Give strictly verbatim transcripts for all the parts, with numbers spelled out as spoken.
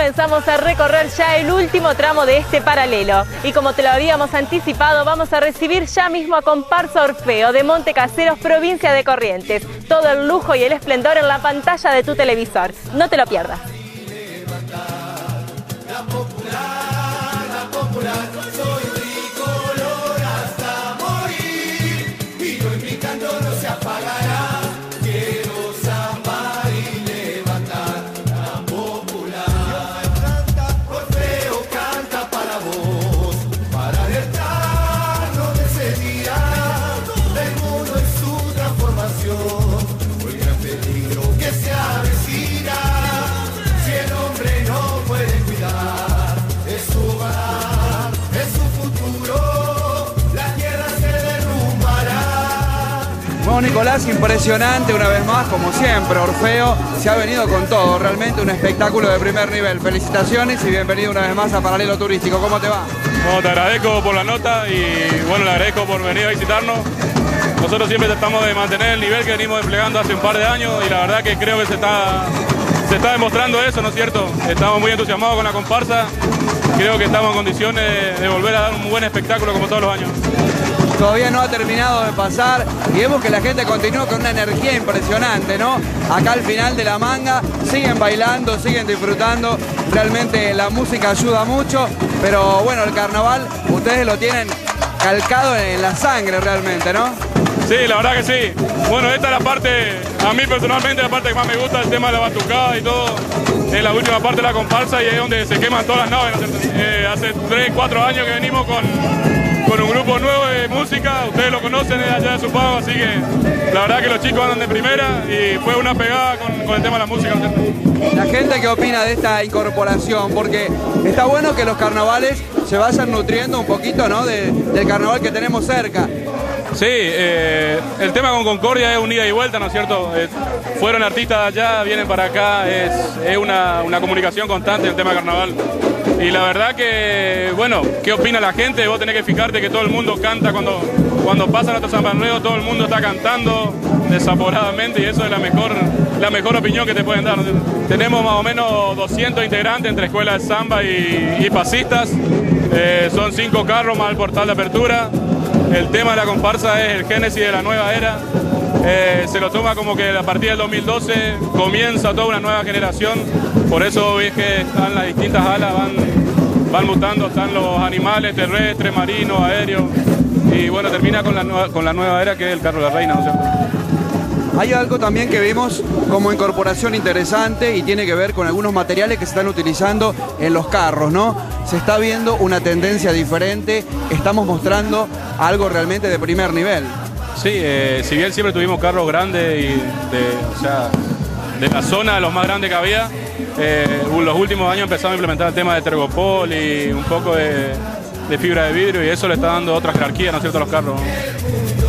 comenzamos a recorrer ya el último tramo de este paralelo. Y como te lo habíamos anticipado, vamos a recibir ya mismo a Comparsa Orfeo de Monte Caseros, provincia de Corrientes. Todo el lujo y el esplendor en la pantalla de tu televisor. No te lo pierdas. La popular, la popular, soy tricolor hasta morir. Y hoy mi canto no se apagará. Quiero zambar y levantar la popular. Orfeo canta para vos, para alertarnos de ese día del mundo en su transformación. El gran peligro que se avecina. Si el hombre no puede cuidar, es su hogar, es su futuro, la tierra se derrumbará. Bueno, Nicolás, impresionante una vez más, como siempre, Orfeo se ha venido con todo, realmente un espectáculo de primer nivel. Felicitaciones y bienvenido una vez más a Paralelo Turístico. ¿Cómo te va? Bueno, te agradezco por la nota y bueno, le agradezco por venir a visitarnos. Nosotros siempre tratamos de mantener el nivel que venimos desplegando hace un par de años y la verdad que creo que se está... Se está demostrando eso, ¿no es cierto? Estamos muy entusiasmados con la comparsa. Creo que estamos en condiciones de volver a dar un buen espectáculo como todos los años. Todavía no ha terminado de pasar y vemos que la gente continúa con una energía impresionante, ¿no? Acá al final de la manga siguen bailando, siguen disfrutando. Realmente la música ayuda mucho, pero bueno, el carnaval ustedes lo tienen calcado en la sangre realmente, ¿no? Sí, la verdad que sí. Bueno, esta es la parte, a mí personalmente, la parte que más me gusta, el tema de la batucada y todo. Es la última parte de la comparsa y es donde se queman todas las naves. Eh, hace tres, cuatro años que venimos con, con un grupo nuevo de música. Ustedes lo conocen, es allá de Supao, así que la verdad que los chicos andan de primera y fue una pegada con, con el tema de la música. La gente, ¿qué opina de esta incorporación? Porque está bueno que los carnavales se vayan nutriendo un poquito, ¿no? de, del carnaval que tenemos cerca. Sí, eh, el tema con Concordia es un ida y vuelta, ¿no es cierto? Eh, fueron artistas allá, vienen para acá, es, es una, una comunicación constante el tema carnaval. Y la verdad que, bueno, ¿qué opina la gente? Vos tenés que fijarte que todo el mundo canta cuando, cuando pasa nuestro San Bernardo, todo el mundo está cantando desaforadamente y eso es la mejor, la mejor opinión que te pueden dar, ¿no? Tenemos más o menos doscientos integrantes entre escuelas de samba y, y pasistas, eh, son cinco carros más el portal de apertura. El tema de la comparsa es el génesis de la nueva era. Eh, se lo toma como que a partir del dos mil doce comienza toda una nueva generación. Por eso ves que están las distintas alas, van, van mutando, están los animales terrestres, marinos, aéreos. Y bueno, termina con la, nueva, con la nueva era que es el carro de la reina, ¿no es cierto? Hay algo también que vimos como incorporación interesante y tiene que ver con algunos materiales que se están utilizando en los carros, ¿no? Se está viendo una tendencia diferente, estamos mostrando algo realmente de primer nivel. Sí, eh, si bien siempre tuvimos carros grandes y de, o sea, de la zona de los más grandes que había, eh, los últimos años empezamos a implementar el tema de tergopol y un poco de, de fibra de vidrio y eso le está dando otra jerarquía, ¿no es cierto?, a los carros, ¿no?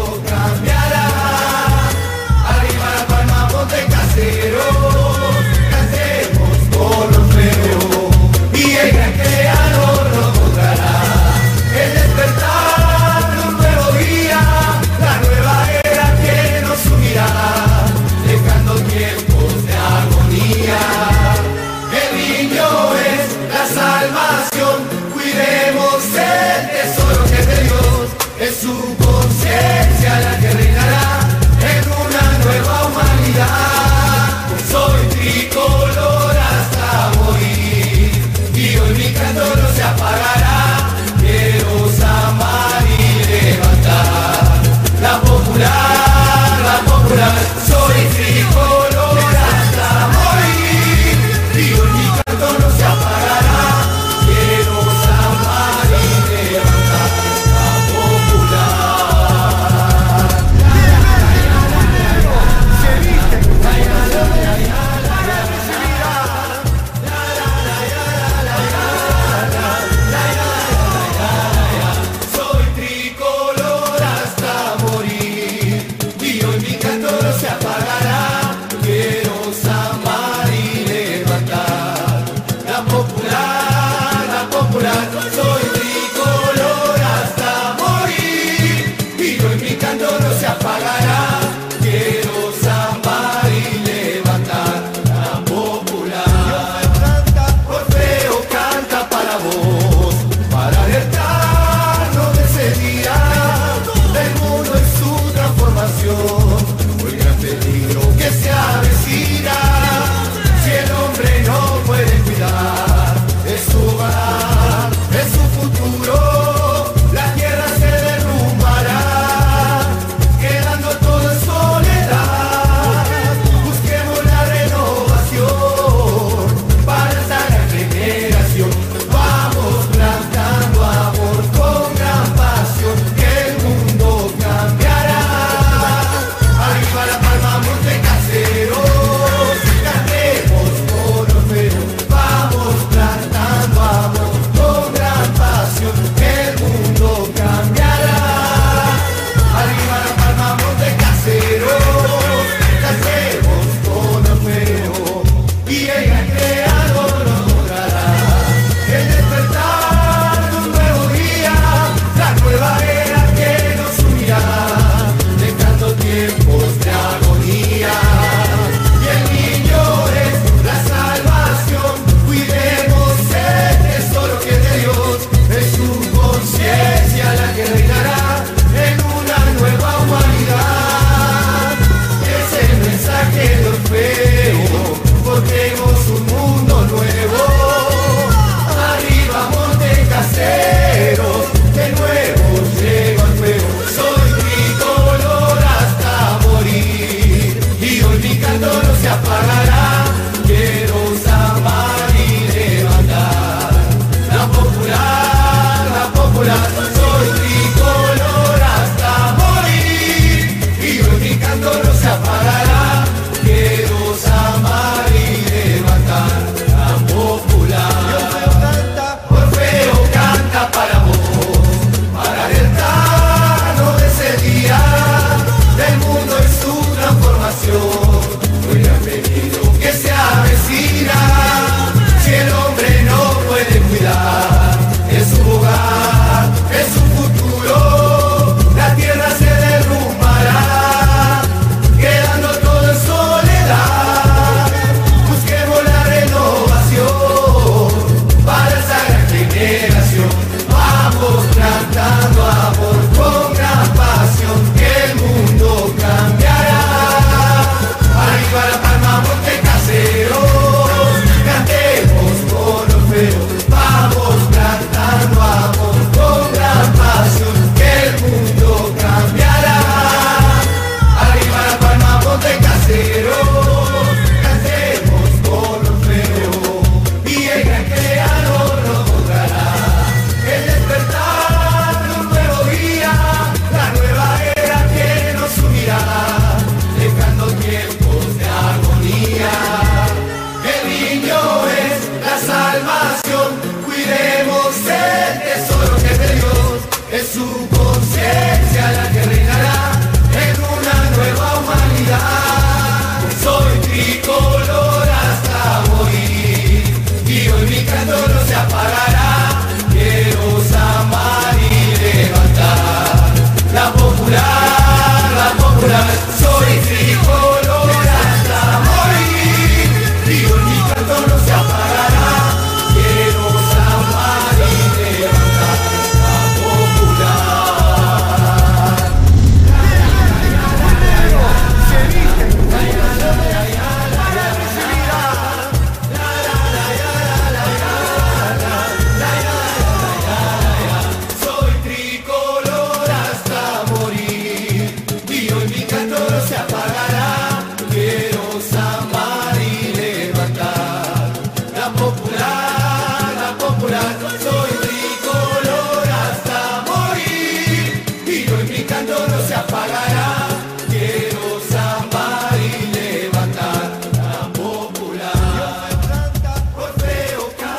Monte Caseros, cantemos por Orfeo y el gran creador nos mostrará el despertar de un nuevo día, la nueva era que nos unirá, dejando tiempos de agonía. El niño es la salvación, cuidemos el tesoro que es de Dios, es su conciencia la que reinará en una nueva humanidad. Soy tricolor hasta morir y hoy mi canto no se apagará. Quiero zambar y levantar la popular, la popular. Soy tricolor hasta morir y hoy mi canto no se apagará. Quiero zambar y levantar la popular. Orfeo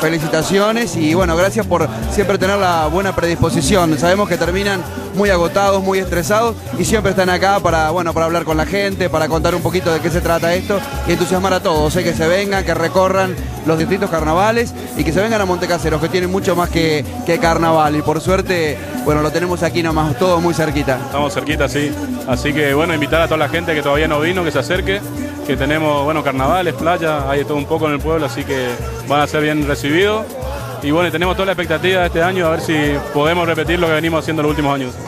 felicitaciones y bueno, gracias por siempre tener la buena predisposición. Sabemos que terminan muy agotados, muy estresados y siempre están acá para, bueno, para hablar con la gente, para contar un poquito de qué se trata esto y entusiasmar a todos, ¿eh? Que se vengan, que recorran los distintos carnavales y que se vengan a Montecaseros, que tienen mucho más que, que carnaval y por suerte, bueno, lo tenemos aquí nomás, todo muy cerquita. Estamos cerquita, sí. Así que bueno, invitar a toda la gente que todavía no vino, que se acerque, que tenemos, bueno, carnavales, playa, hay de todo un poco en el pueblo, así que van a ser bien recibidos. Y bueno, tenemos toda la expectativa de este año, a ver si podemos repetir lo que venimos haciendo en los últimos años.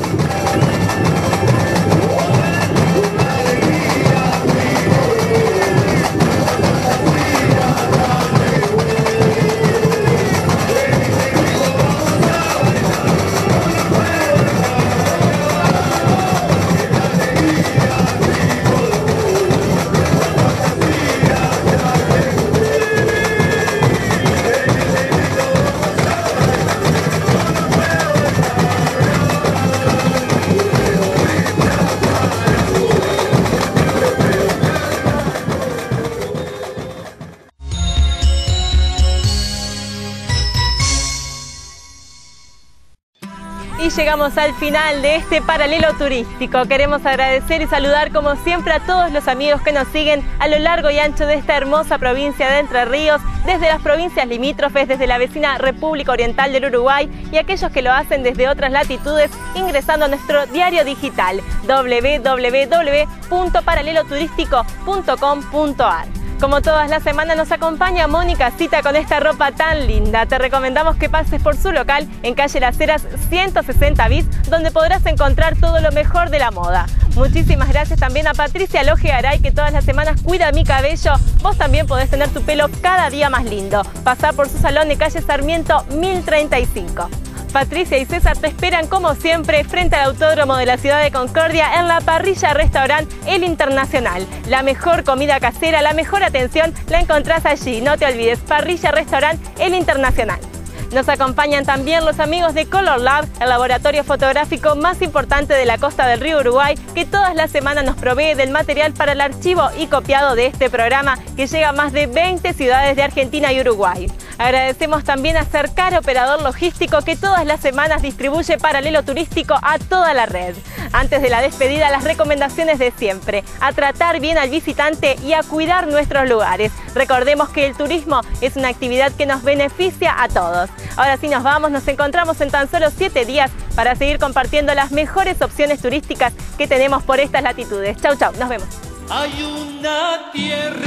Y llegamos al final de este paralelo turístico. Queremos agradecer y saludar como siempre a todos los amigos que nos siguen a lo largo y ancho de esta hermosa provincia de Entre Ríos, desde las provincias limítrofes, desde la vecina República Oriental del Uruguay y aquellos que lo hacen desde otras latitudes ingresando a nuestro diario digital doble u doble u doble u punto paralelo turístico punto com punto a r. Como todas las semanas nos acompaña Mónica Cita con esta ropa tan linda. Te recomendamos que pases por su local en calle Las Heras ciento sesenta bis, donde podrás encontrar todo lo mejor de la moda. Muchísimas gracias también a Patricia Loje Garay, que todas las semanas cuida mi cabello. Vos también podés tener tu pelo cada día más lindo. Pasá por su salón de calle Sarmiento mil treinta y cinco. Patricia y César te esperan como siempre frente al Autódromo de la Ciudad de Concordia en la parrilla restaurante El Internacional. La mejor comida casera, la mejor atención la encontrás allí. No te olvides, parrilla restaurante El Internacional. Nos acompañan también los amigos de Color Lab, el laboratorio fotográfico más importante de la costa del río Uruguay, que todas las semanas nos provee del material para el archivo y copiado de este programa que llega a más de veinte ciudades de Argentina y Uruguay. Agradecemos también a Cercar, operador logístico, que todas las semanas distribuye Paralelo Turístico a toda la red. Antes de la despedida, las recomendaciones de siempre: a tratar bien al visitante y a cuidar nuestros lugares. Recordemos que el turismo es una actividad que nos beneficia a todos. Ahora sí nos vamos, nos encontramos en tan solo siete días para seguir compartiendo las mejores opciones turísticas que tenemos por estas latitudes. Chau, chau, nos vemos. Hay una tierra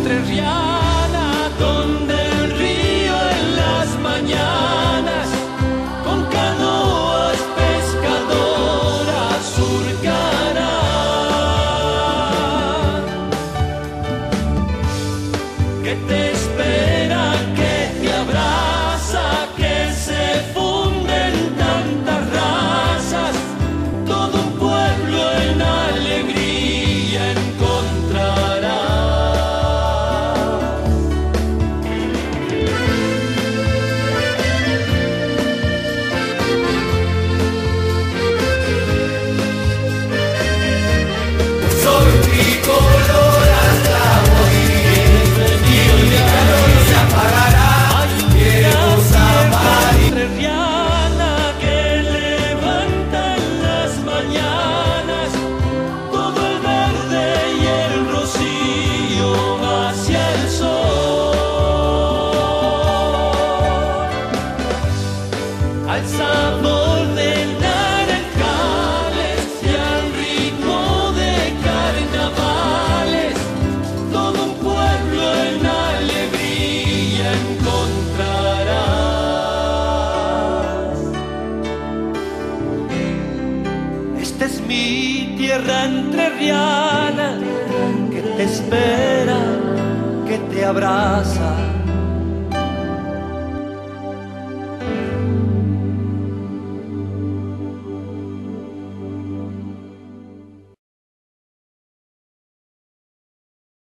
entrerriana donde el río en las mañanas con canoas pescadoras surcará, que te espera, que te abraza, que se funden tantas razas, todo un pueblo en alegría encontrará. Soy tricolor hasta morir, y mi calor no se apagará. Quiero zapar entrerriana que levanta en las mañanas todo el verde y el rocío hacia el sol, al sabor de naranjales y al ritmo de carnavales, todo un pueblo en alegría encontrarás. Esta es mi tierra entrerriana que te espera, que te abraza,